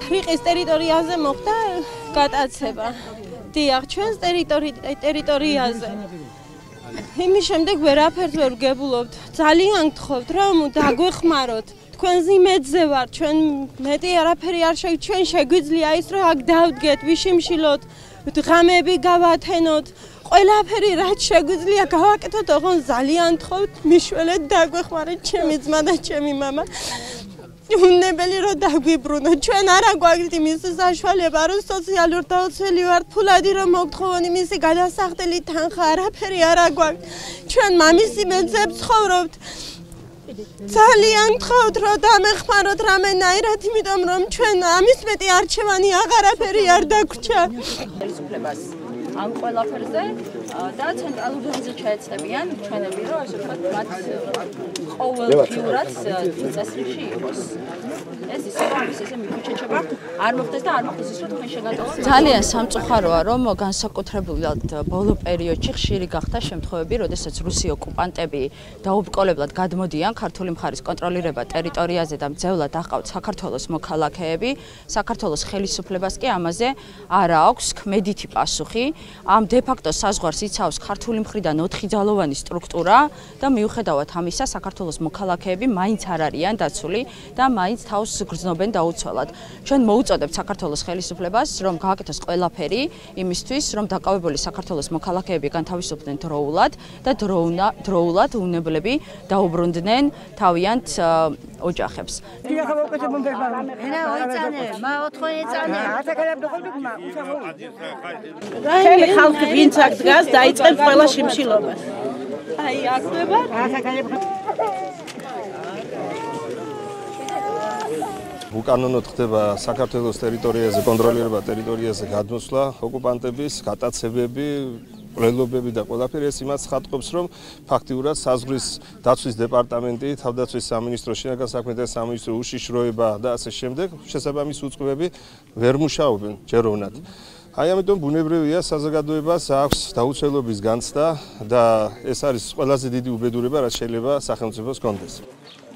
რიყის ტერიტორიაზე მოხდა გატაცება. დიახ, ჩვენს ტერიტორიაზე. იმის შემდეგ ვერაფერს ვერ ვგებულობთ. ძალიან გთხოვთ, რომ დაგვეხმაროთ. თქვენს იმედზე ვარ, ჩვენ მეტი არაფერი არ ჩვენ შეგვიძლია ის, რომ აქ დავდგეთ, ვიშიმშილოთ, ღამები გავათენოთ. ყველაფერი რაც შეგვიძლია გავაკეთოთ, ოღონდ ძალიან გთხოვთ, მიშველეთ დაგვეხმარეთ ჩემი ძმა და ჩემი მამა. უნებელი რომ დაგვიბრუნოთ. ჩვენ არა გვაქვს იმის საშუალება, რომ სოციალურ დაუცველი ვართ, ფულადი რომ მოგთხოვონი მისი გადასახდელი თანხა არაფერი არა გვაქვს. ჩვენ მამის იმედზე ვცხოვრობთ. ძალიან გთხოვთ, რომ დამეხმაროთ რამენაირად, იმიტომ რომ ჩვენ ამის მეტი არჩევანი აღარაფერი არ დაგვჭა. ამ ყველაფერზე და ცენტრალურ დონეზე ჩაეცნებიან ჩვენები, რომ ასე ვთქვათ, მათ ყოველდღიურად წესრიგში იყოს. ეს ისე ამის ესე მიფუჩეჩება არ მოხდეს და არ მოხდეს ის, რომ თქვენ შეგატოვოთ. ძალიან სამწუხაროა, რომ განსაკუთრებულად ბოლო პერიოდში ხშირი გახდა შემთხვევები, როდესაც რუსი ოკუპანტები დაუბრკოლებლად გადმოდიან ქართული მხარის კონტროლირება ტერიტორიაზე და მძევლად აყავთ საქართველოს მოქალაქეები. საქართველოს ხელისუფლებას კი ამაზე არ აქვს ქმედითი პასუხი. ამ დე-ფაქტო საზღვარს იცავს ქართული მხრიდან 4 ძალოვანი სტრუქტურა და მიუხედავად ამისა საქართველოს მოქალაქეები მაინც არ არიან დაცული და მაინც თავს გრძნობენ დაუცველად. ჩვენ მოუწოდებთ საქართველოს ხელისუფლებას, რომ გააკეთოს ყველაფერი იმისთვის, რომ დაკავებული საქართველოს მოქალაქეები განთავისუფლდნენ დროულად და დროულად უნებლები დაუბრუნდნენ თავიანთ ოჯახებს. ჩემი ხალხი ვინც აქ დგას დაიწყებს ყველა შიმშილობას. აი, აქ ხდება? უკანონოდ ხდება საქართველოს ტერიტორიაზე, კონტროლირება ტერიტორიაზე გადმოსვლა, ოკუპანტების გატაცებები, ყრილობები და ყველაფერი ეს იმას ხატყობს, რომ ფაქტიურად საზღვრის დაცვის დეპარტამენტი, თავდაცვის სამინისტრო, შინაგან საქმეთა სამინისტრო, უშიშროება და ასე შემდეგ შესაბამის უწყებები ვერ მუშაობენ ჯეროვნად. აი ამიტომ ბუნებრივია საზოგადოებას აქვს დაუცველობის განცდა და ეს არის ყველაზე დიდი უბედურება, რაც შეიძლება სახელმწიფოს კონდეს.